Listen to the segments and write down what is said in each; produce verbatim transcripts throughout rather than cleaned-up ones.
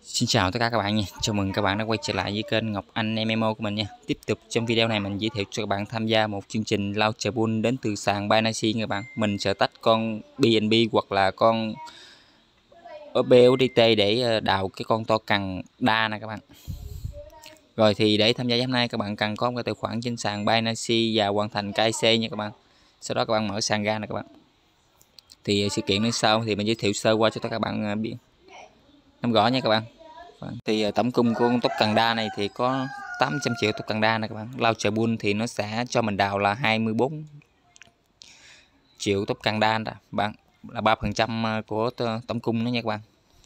Xin chào tất cả các bạn nha. Chào mừng các bạn đã quay trở lại với kênh Ngọc Anh em em o của mình nha. Tiếp tục trong video này mình giới thiệu cho các bạn tham gia một chương trình launcher pool đến từ sàn Binance các bạn. Mình sẽ tách con bê en bê hoặc là con bê u ét đê để đào cái con to cần đa nè các bạn. Rồi thì để tham gia hôm nay các bạn cần có một cái tài khoản trên sàn Binance và hoàn thành ca i xê nha các bạn. Sau đó các bạn mở sàn ra nè các bạn. Thì sự kiện đến sau thì mình giới thiệu sơ qua cho tất cả các bạn biết nắm rõ nha các bạn. Thì tổng cung của con tốc cần đa này thì có tám trăm triệu tốc cần đa này các bạn. Launcher pool thì nó sẽ cho mình đào là hai mươi bốn triệu tốc cần đa đó bạn, là ba phần trăm của tổng cung đó nha các bạn.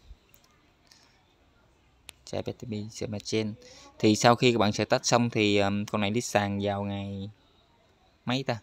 Thì sau khi các bạn sẽ tách xong thì um, con này list sàn vào ngày mấy ta,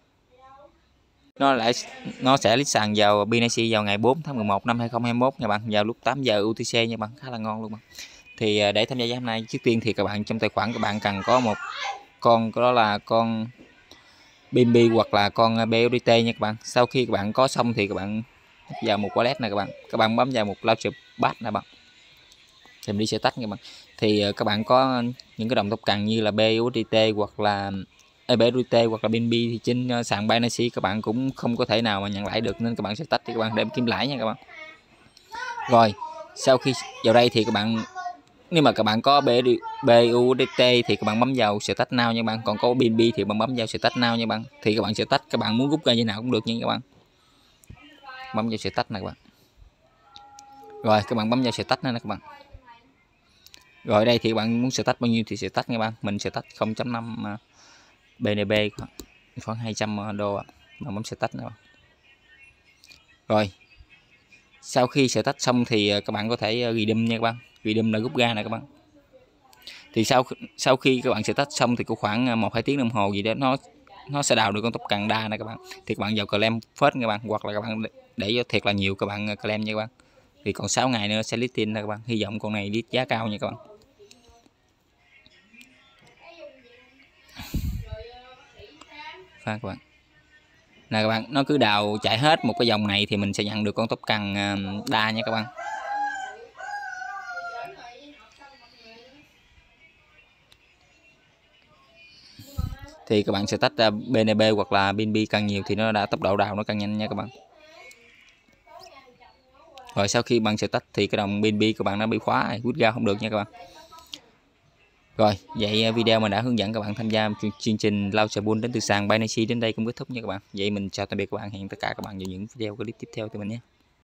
nó lại nó sẽ list sàn vào Binance vào ngày bốn tháng mười một năm hai nghìn không trăm hai mươi mốt nha bạn, vào lúc tám giờ u tê xê nha bạn, khá là ngon luôn bạn. Thì để tham gia hôm nay, trước tiên thì các bạn trong tài khoản các bạn cần có một con, đó là con bê en bê hoặc là con bê u ét đê nha các bạn. Sau khi các bạn có xong thì các bạn vào một wallet này các bạn, các bạn bấm vào một launcher pad nè bạn, thì mình đi sẽ tách các bạn. Thì các bạn có những cái đồng tốc cần như là bê u ét đê hoặc là bê u ét đê hoặc là bê en bê thì trên sàn Binance các bạn cũng không có thể nào mà nhận lãi được, nên các bạn sẽ tách thì các bạn đem kiếm lãi nha các bạn. Rồi sau khi vào đây thì các bạn, nếu mà các bạn có bê u ét đê thì các bạn bấm vào sẽ tách now nha các bạn, còn có bê en bê thì bạn bấm vào sẽ tách now nha các bạn. Thì các bạn sẽ tách, các bạn muốn rút ra như nào cũng được nha các bạn, bấm vào sẽ tách này các bạn. Rồi các bạn bấm vào sẽ tách nữa nè các bạn. Rồi đây thì các bạn muốn sẽ tách bao nhiêu thì sẽ tách nha các bạn. Mình sẽ tách không chấm năm bê en bê khoảng hai trăm đô ạ. Bạn bấm sẽ tách nữa. Rồi sau khi sẽ tách xong thì các bạn có thể redeem nha các bạn. Redeem là rút ra nè các bạn. Thì sau sau khi các bạn sẽ tách xong thì có khoảng một hai tiếng đồng hồ gì đó nó nó sẽ đào được con tốc cần đa này các bạn. Thì các bạn vào claim first các bạn, hoặc là các bạn để cho thiệt là nhiều các bạn claim nha các bạn. Thì còn sáu ngày nữa sẽ listing nè các bạn. Hy vọng con này list giá cao nha các bạn. Pha các bạn. Nè các bạn, nó cứ đào chạy hết một cái dòng này thì mình sẽ nhận được con tốc cần đa nha các bạn. Thì các bạn sẽ tách bê en bê hoặc là bê en bê càng nhiều thì nó đã tốc độ đào nó càng nhanh nha các bạn. Rồi sau khi bạn sẽ tách thì cái đồng bê en bê của bạn nó bị khóa, rút ra không được nha các bạn. Rồi vậy video mình đã hướng dẫn các bạn tham gia chương trình launcher pool đến từ sàn Binance đến đây cũng kết thúc nha các bạn. Vậy mình chào tạm biệt các bạn, hẹn tất cả các bạn vào những video clip tiếp theo từ mình nhé.